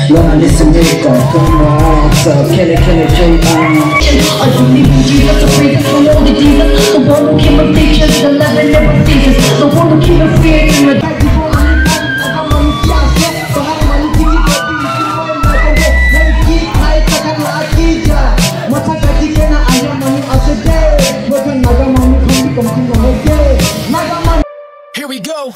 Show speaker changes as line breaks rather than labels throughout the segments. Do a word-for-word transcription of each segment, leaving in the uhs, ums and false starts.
너만 있으니까 고마워 Can it, can it, can I
don't need Jesus, the reason for all the demons. The one who keep my features, the love that never ceases. The one who keep my fears in my
Here we go.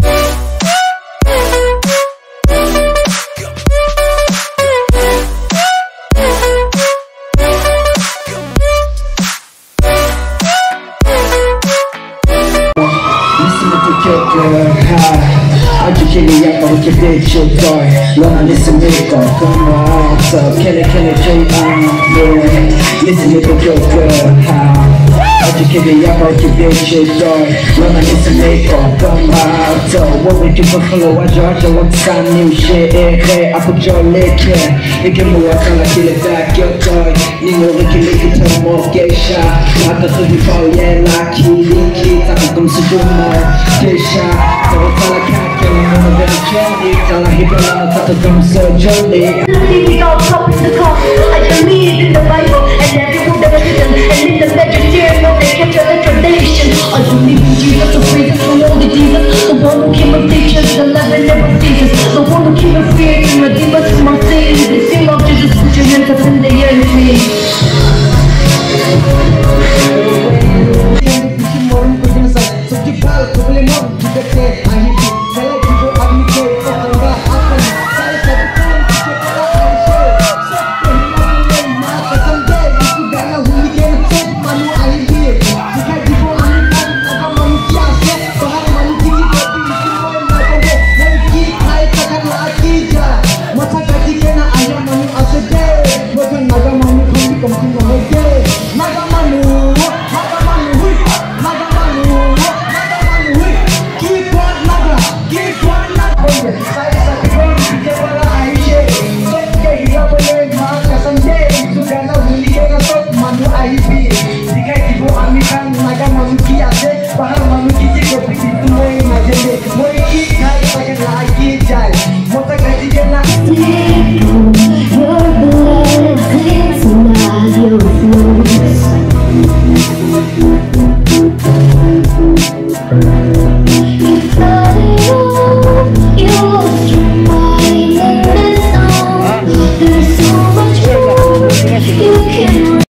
아주 길이야 이렇게 빛을 걸 너만 있으니까 고마워 Can it, can it, can I Listen to the good 아주 길이야 이렇게 빛을 걸 너만 있으니까 고마워 What would you prefer 와줘 하자 what's that new shit 해 아프 졸리게 이게 뭐야 갈라길에 닦였던 네 모든 길리기처럼 먹게 샤 아까 소리 벌레 라키 리키 따뜻한 수준을 개샤 서로 탈락할게 너는 내 jelly 달라히별로 따뜻한 surgery
we all top in the car. I can read it in the Bible and every book that is written and in the vegetarian they capture the tradition. I don't need Jesus, the reason for all the demons. The one who keep my features, the love that never ceases. The one who keep my fears and my demons in my sins. The same of Jesus, put your hands up in the air with me. Your blessings, not your flows.